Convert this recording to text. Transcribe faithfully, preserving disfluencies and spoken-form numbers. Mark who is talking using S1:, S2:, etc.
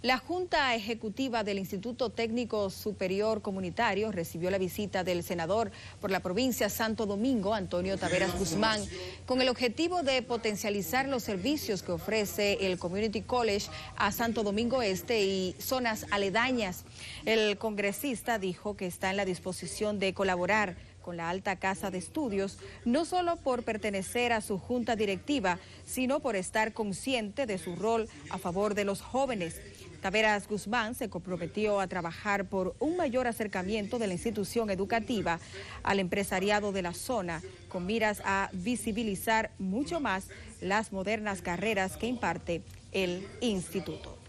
S1: La Junta Ejecutiva del Instituto Técnico Superior Comunitario recibió la visita del senador por la provincia Santo Domingo, Antonio Taveras Guzmán, con el objetivo de potencializar los servicios que ofrece el Community College a Santo Domingo Este y zonas aledañas. El congresista dijo que está en la disposición de colaborar con la Alta Casa de Estudios, no solo por pertenecer a su junta directiva, sino por estar consciente de su rol a favor de los jóvenes. Taveras Guzmán se comprometió a trabajar por un mayor acercamiento de la institución educativa al empresariado de la zona, con miras a visibilizar mucho más las modernas carreras que imparte el instituto.